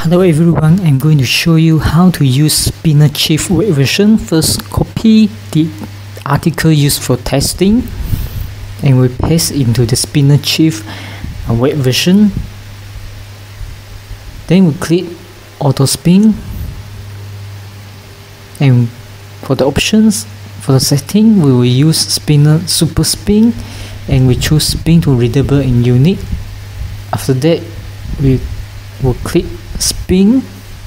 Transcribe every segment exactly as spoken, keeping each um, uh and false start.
Hello everyone, I'm going to show you how to use SpinnerChief Web version. First, copy the article used for testing and we paste into the SpinnerChief Web version. Then we click Auto Spin, and for the options, for the setting, we will use Spinner Super Spin, and we choose Spin to Readable and Unique. After that, we will click Spin,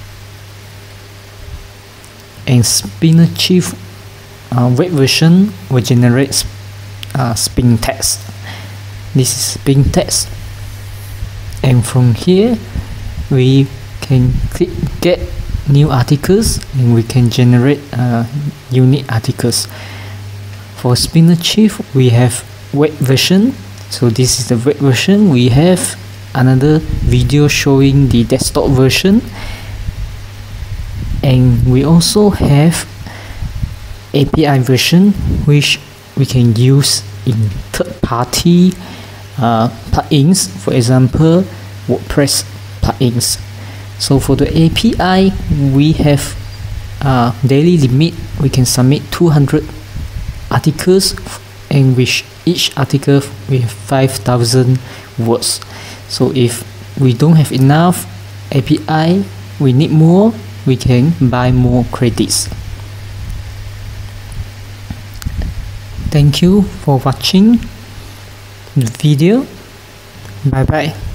and SpinnerChief uh, Web version will generate uh, spintax. This is spintax, and from here we can click Get New Articles, and we can generate uh, unique articles. For SpinnerChief, we have web version, so this is the web version. We have another video showing the desktop version, and we also have A P I version, which we can use in third-party uh, plugins, for example WordPress plugins. So for the A P I, we have uh, daily limit. We can submit two hundred articles, and with each article we have five thousand words. So if we don't have enough A P I, we need more, we can buy more credits. Thank you for watching the video. Bye bye.